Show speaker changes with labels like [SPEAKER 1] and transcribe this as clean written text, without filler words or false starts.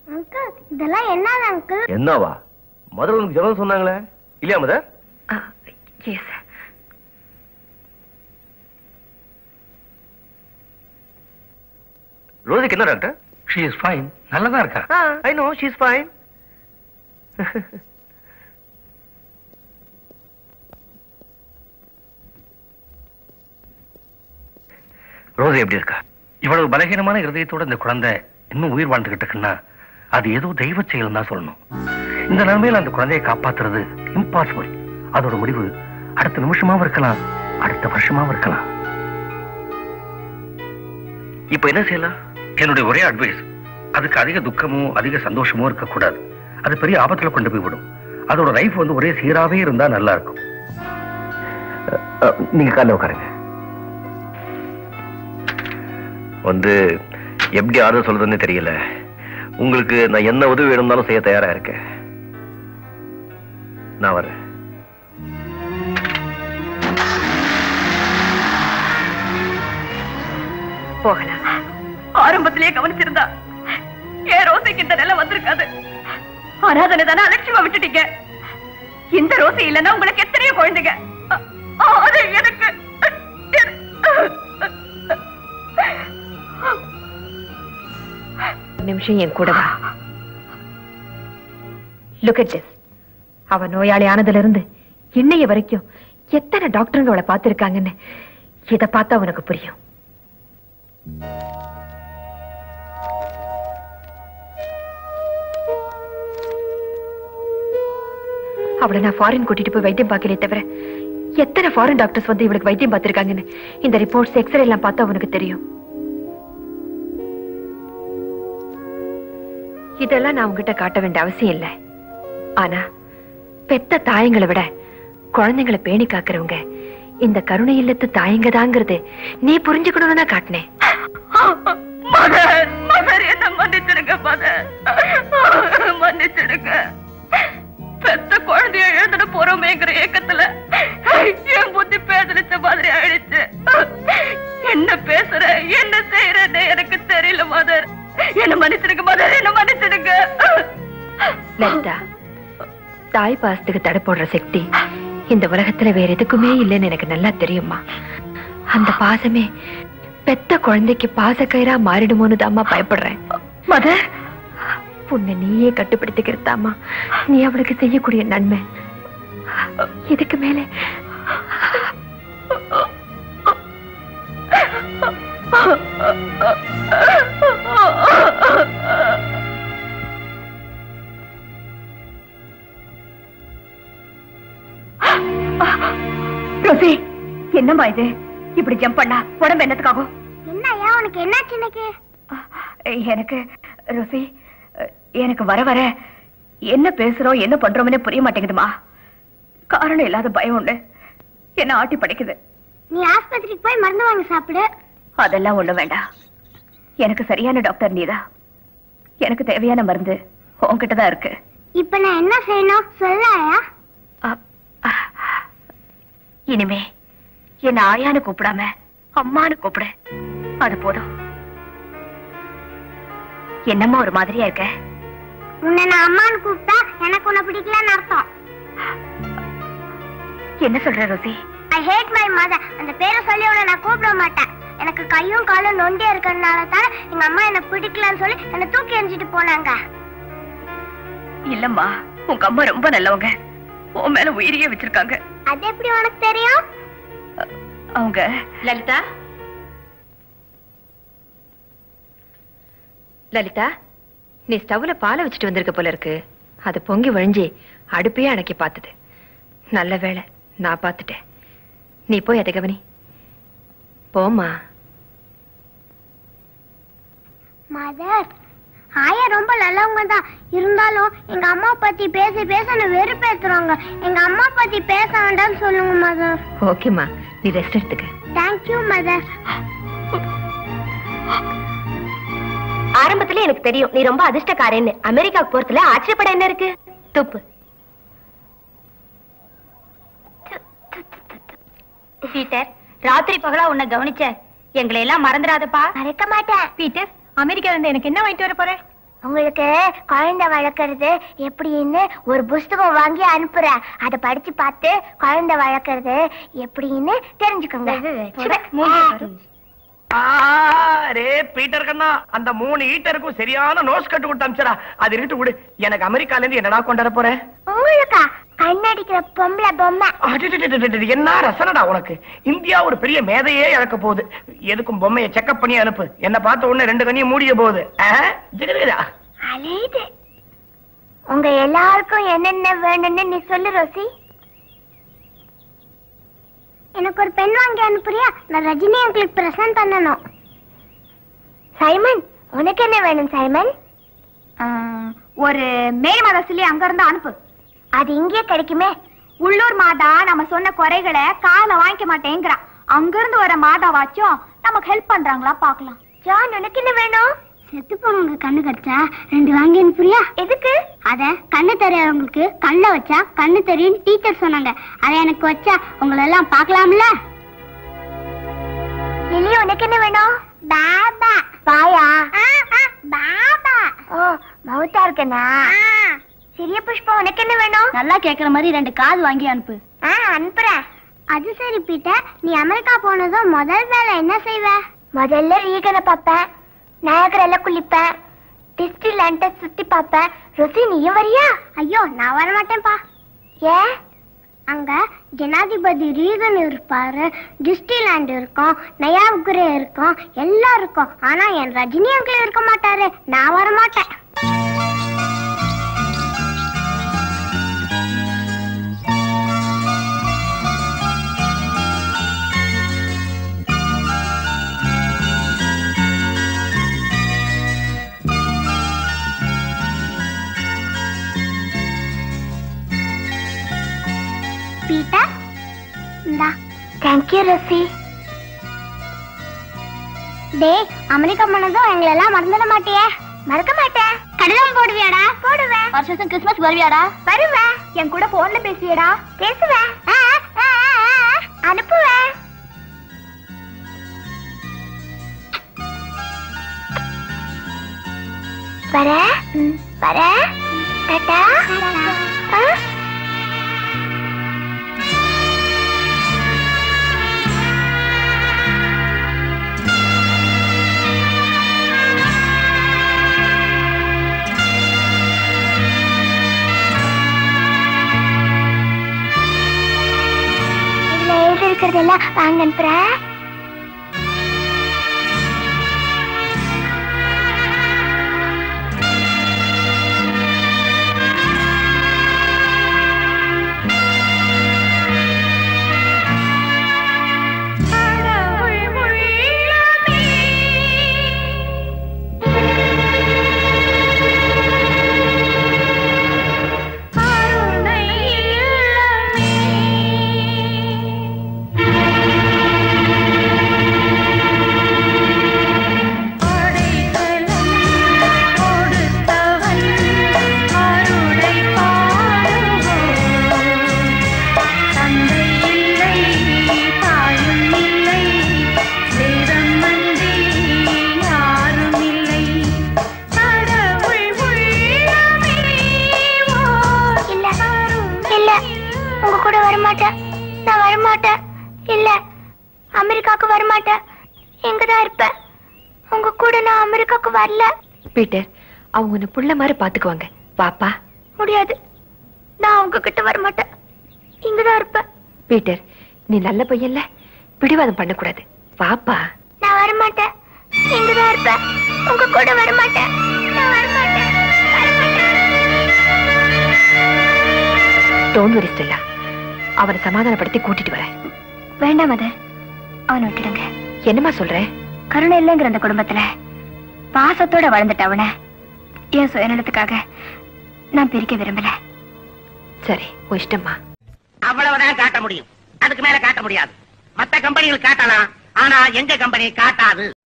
[SPEAKER 1] Uncle இதெல்லாம் என்னது uncle?
[SPEAKER 2] என்னவா? மதர் உனக்கு ஜெபம் சொன்னாங்களே இல்லையா மதர்?
[SPEAKER 3] எஸ்.
[SPEAKER 2] ரோஜிக்கு என்ன டாக்டர்?
[SPEAKER 4] She is fine. நல்லதா இருக்கா?
[SPEAKER 2] I know she is fine. Rosie எப்படி இருக்கா?
[SPEAKER 4] இவ்வளவு பலகீனமான இருதயத்தோட இந்த குழந்தை இன்னும் உயிர் வாழ்ந்துகிட்டு இருக்குன்னா அது ஏதோ தெய்வ செயல் தான் சொல்லணும். இந்த நிலைமையில அந்த குழந்தையை காப்பாத்துறது இம்பாசிபிள். அதோட முடிவு அடுத்த நிமிஷமாவும் இருக்கலாம், அடுத்த வருஷமாவும் இருக்கலாம்.
[SPEAKER 2] இப்ப என்ன செய்யலாம்?
[SPEAKER 4] என்னுடைய ஒரே அட்வைஸ், அதுக்கு அதிக துக்கமோ அதிக சந்தோஷமோ இருக்கக்கூடாது. அது பெரிய ஆபத்துல கொண்டு போய் விடும். அதோட லைஃப் ஒரே சீராவே இருந்தா நல்லா இருக்கும்.
[SPEAKER 2] நீங்க காலைல உட்காருங்க. எப்படி ஆறுதல் சொல்றதுன்னு தெரியல. உங்களுக்கு நான் என்ன உதவி வேணும்னாலும் செய்ய தயாரா இருக்கேன். நான் வரேன்.
[SPEAKER 3] போகலாம். ஆரம்பத்திலேயே கவனிச்சிருந்தா ஏன் ரோசிக்கு இந்த நிலை வந்திருக்காது. அனாதனை தானே அலட்சியமா விட்டுட்டீங்க. இந்த ரோசி இல்லைன்னா உங்களுக்கு எத்தனையோ குழந்தைங்க. அது எனக்கு நிமிஷம் என் கூட வா. Look at this. அவ நோயாளி ஆனதுல இருந்து இன்னைய வரைக்கும் எத்தனை டாக்டருங்க அவளை பார்த்திருக்காங்கன்னு இத பார்த்தா உனக்கு புரியும். அவளை நான் ஃபாரின் கூட்டிட்டு போய் வைத்தியம் பார்க்கலே தவிர எத்தனை ஃபாரின் டாக்டர்ஸ் வந்து இவளுக்கு வைத்தியம் பார்த்திருக்காங்கன்னு இந்த ரிப்போர்ட்ஸ் எக்ஸ்ரே எல்லாம் பார்த்தா உனக்கு தெரியும். இதெல்லாம் நான் உங்ககிட்ட காட்ட வேண்டிய அவசியம் இல்லை. ஆனா பெத்த தாயங்களை விட குழந்தைங்களை பேணி காக்குறவங்க இந்த கருணை இல்லத்து தாயங்க தாங்கிறது நீ புரிஞ்சுக்கணும்னு நான் காட்டினேன். மன்னிச்சிடுங்க மன்னிச்சிடுங்க. பெத்த குழந்தைய எழுந்துட போறோமேங்கிற ஏக்கத்துல என் புத்தி பேதலிச்ச மாதிரி ஆயிடுச்சு. என்ன பேசுற என்ன செய்யறன்னு எனக்கு தெரியல மதர். என்ன மன்னிச்சிடுங்க மதர், என்ன மன்னிச்சிடுங்க. லலிதா, தாய் பாசத்துக்கு தடை போடுற சக்தி இந்த உலகத்துல வேற எதுக்குமே இல்லைன்னு எனக்கு நல்லா தெரியுமா. அந்த பாசமே பெத்த குழந்தைக்கு பாசக்கயிறா மாறிடுமோன்னு தாம்மா பயப்படுறேன். மதர், உன்னை நீயே கட்டுப்படுத்திக்கிறதாமா நீ அவளுக்கு செய்யக்கூடிய நன்மை. இதுக்கு மேல ரோசி, என்னம்மா இது? இப்படி ஜம்ப் பண்ணா உடம்பு என்னத்துக்காகும்?
[SPEAKER 1] என்னையா உனக்கு என்னாச்சு?
[SPEAKER 3] எனக்கு ரோசி, எனக்கு வர வர என்ன பேசுறோம் என்ன பண்றோம்னு புரிய மாட்டேங்குதுமா. காரணம் இல்லாத பயம் உண்டு என்ன ஆட்டி படைக்குது.
[SPEAKER 1] நீ ஆஸ்பத்திரிக்கு போய் மருந்து வாங்கி சாப்பிடு.
[SPEAKER 3] அதெல்லாம் ஒண்ணு வேண்டாம். எனக்கு சரியான டாக்டர் நீதான். எனக்கு தேவையான மருந்து உன்கிட்டதான் இருக்கு.
[SPEAKER 1] இப்ப நான் என்ன செய்யணும் சொல்லாயா?
[SPEAKER 3] இனிமே என்ன ஆயான்னு கூப்பிடாம அம்மான்னு கூப்பிடு. அது போதும். என்னம்மா ஒரு மாதிரியா இருக்க?
[SPEAKER 1] உன்னை நான் அம்மான்னு கூப்பிட்டா எனக்கு உன்னை பிடிக்கலன்னு அர்த்தம்.
[SPEAKER 3] என்ன சொல்ற Rosie?
[SPEAKER 1] I hate my mother. அந்த பேரை சொல்லி உன்னை நான் கூப்பிட மாட்டேன். எனக்கு கையும் காலும் நொண்டியா இருக்கிறதுனால தான் எங்க அம்மா என்ன பிடிக்கலன்னு சொல்லி என்னை தூக்கி எறிஞ்சிட்டு போனாங்க.
[SPEAKER 3] இல்லம்மா, உங்க அம்மா ரொம்ப நல்லவங்க. உன் மேல உயிரியே வச்சிருக்காங்க.
[SPEAKER 1] அது எப்படி உனக்கு தெரியும்?
[SPEAKER 3] அவங்க லலிதா, லலிதா, நீ ஸ்டவ்ல பாலை வச்சுட்டு வந்திருக்க போல இருக்கு. அது பொங்கி வழிஞ்சி அடுப்பையே அணைக்கி பார்த்தது. நல்ல வேளை நான் பார்த்துட்டேன். நீ போய் அதை கவனி. போமா.
[SPEAKER 1] மதர், ஆயா ரொம்ப நல்லவங்க தான். இருந்தாலும் எங்க அம்மா பத்தி பேசி பேச வெறுப்பேத்துறாங்க. எங்க அம்மா பத்தி பேச வேண்டாம்னு சொல்லுங்க மதர்.
[SPEAKER 3] ஓகேமா, நீ ரெஸ்ட் எடுத்துக்க.
[SPEAKER 1] Thank you mother.
[SPEAKER 5] ஆரம்பத்துல எனக்கு தெரியும் நீ ரொம்ப அதிர்ஷ்டக்காரன்னு. அமெரிக்காவுக்கு போறதுல ஆச்சரியப்பட என்ன இருக்கு? துப்பு. பீட்டர், ராத்திரி பகலா உன்னை கவனிச்ச. எங்களை எல்லாம் மறந்துடாதப்பா.
[SPEAKER 1] மறக்க மாட்டேன்.
[SPEAKER 5] பீட்டர், அமெரிக்கா இருந்து எனக்கு என்ன வாங்கிட்டு வர போற?
[SPEAKER 1] உங்களுக்கு குழந்தை வளர்க்கறது எப்படின்னு ஒரு புஸ்தகம் வாங்கி அனுப்புறேன். அதை படிச்சு பார்த்து குழந்தை வளர்க்கறது எப்படின்னு தெரிஞ்சுக்கோங்க.
[SPEAKER 4] பீட்டர் கண்ணா, அந்த 3 ஈட்டருக்கும் சரியான நோஸ் கட்டு கொடுத்து அமிச்சடா. அது இருக்கட்டு விடு. எனக்கு அமெரிக்கால இருந்து என்னடா கொண்டாட போறேன்?
[SPEAKER 1] உங்களுக்கா கண்ணடிக்கிற பொம்பளை பொம்மை.
[SPEAKER 4] என்ன ரசனடா உனக்கு? இந்தியா ஒரு பெரிய மேதையே இழக்க போகுது. எதுக்கும் பொம்மையை செக்அப் பண்ணி அனுப்பு. என்ன பார்த்த உடனே 2 கண்ணியும் மூடிய போகுது.
[SPEAKER 1] அலையுது. உங்க எல்லாருக்கும் என்னென்ன வேணும்னு நீ சொல்லு ரோசி. எனக்கு ஒரு பெண் வாங்கி அனுப்புறியா? நான் ரஜினி உங்களுக்கு பிரசன்ட் பண்ணணும். சைமன், உனக்கு என்ன வேணும் சைமன்?
[SPEAKER 5] ஒரு மேல் மாதா சொல்லி அங்க இருந்து அனுப்பு.
[SPEAKER 1] அது இங்கே கிடைக்குமே.
[SPEAKER 5] உள்ளூர் மாதா நம்ம சொன்ன குறைகளை கால வாங்கிக்க மாட்டேங்கிறான். அங்க இருந்து வர மாதாவாச்சும் நமக்கு ஹெல்ப் பண்றாங்களா பாக்கலாம்.
[SPEAKER 1] ஜான், உனக்கு என்ன வேணும்? செத்து போனவங்க கண்ணு கடிச்சா 2 வாங்கி அனுப்புறியா? எதுக்கு? அத கண்ணு தெரியாதவங்களுக்கு கண்ண வச்சா கண்ணு தெரியும் டீச்சர் சொன்னாங்க. அத எனக்கு வச்சா உங்களை எல்லாம் பாக்கலாம்ல. லிலி, உனக்கு என்ன வேணும்? பாபா. பாயா? பாபா. ஓ, மவுத்தா இருக்கனா? சிறிய புஷ்பம், உனக்கு என்ன வேணும்?
[SPEAKER 5] நல்லா கேக்குற மாதிரி 2 காது வாங்கி அனுப்பு.
[SPEAKER 1] அனுப்புறேன். அது சரி பீட்டர், நீ அமெரிக்கா போனதும் முதல் வேலை என்ன செய்வ? முதல்ல ரீகனை பாப்பேன், நயகரால குளிப்பேன், டிஸ்னிலாண்ட சுத்தி பாப்பேன். ரோசி, நீயும் வரியா? ஐயோ, நான் வர மாட்டேன்பா. ஏன்? அங்க ஜனாதிபதி ரீகன் இருப்பாரு, டிஸ்னிலாண்ட் இருக்கும், நயாகரா இருக்கும், எல்லாம் இருக்கும். ஆனா என் ரஜினி அங்கிள் இருக்க மாட்டாரு. நான் வர மாட்டேன். பீட்டர், இந்தா. Thank you Rosie. டேய், அமெரிக்கா போனதும் எங்களை எல்லாம் மறந்துட மாட்டியே? மறக்க மாட்டேன். கடிதம் போடுவியாடா? போடுவேன். வருஷம் கிறிஸ்துமஸ் வருவியாடா? வருவேன்.
[SPEAKER 5] என் கூட போன்ல பேசுவியடா?
[SPEAKER 1] பேசுவேன். அனுப்புவேன். வர வர டாடா. இருக்கிறதெல்லாம் வாங்க அனுப்புறேன். நான் வரமாட்டேன். இல்ல, அமெரிக்காக்கு வரமாட்டேன். எங்கதான் இருப்பேன். உங்க கூட நான் அமெரிக்காக்கு வரல.
[SPEAKER 5] பீட்டர், அவங்க உன்னை புள்ள மாதிரி பாத்துக்குவாங்க. பாப்பா.
[SPEAKER 1] முடியாது, நான் உங்க கிட்ட வரமாட்டேன். இங்கதான் இருப்பேன்.
[SPEAKER 5] பீட்டர், நீ நல்ல பையன்ல, பிடிவாதம் பண்ணக்கூடாது. பாப்பா.
[SPEAKER 1] நான் வரமாட்டேன். இங்கதான் இருப்பேன். உங்க கூட வரமாட்டேன். நான் வரமாட்டேன்.
[SPEAKER 5] டோன்ட் வரி ஸ்டெல்லா, அவனை சமாதானப்படுத்தி கூட்டிட்டு வரேன். வேண்டாம் மதர், அவனை விட்டுடுங்க. என்னமா சொல்ற? கருணை இல்லைங்கிற அந்த குடும்பத்துல பாசத்தோட வளர்ந்துட்ட அவனை என் சுயநலத்துக்காக நான் பிரிக்க விரும்பல. சரி, உன் இஷ்டம்மா.
[SPEAKER 6] அவ்வளவுதான் காட்ட முடியும், அதுக்கு மேல காட்ட முடியாது. மத்த கம்பெனிகள் காட்டலாம், ஆனா எங்க கம்பெனி காட்டாது.